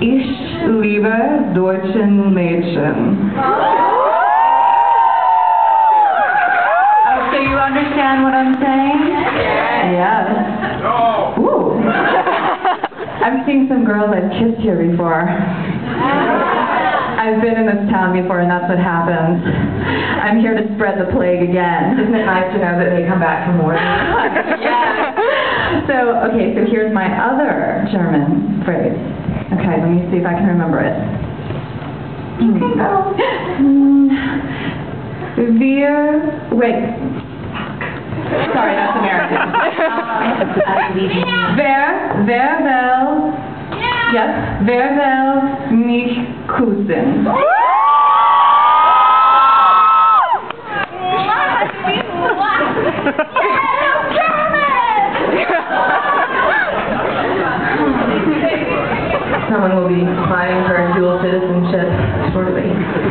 Ich liebe deutschen Mädchen. So you understand what I'm saying? Yes. Ooh. I've seen some girls I've kissed here before. I've been in this town before, and that's what happens. I'm here to spread the plague again. Isn't it nice to know that they come back for more? Yeah. So, okay, so here's my other German phrase. Okay, let me see if I can remember it. Wait. Sorry, that's American. Wer will mich küssen? Someone will be applying for dual citizenship shortly.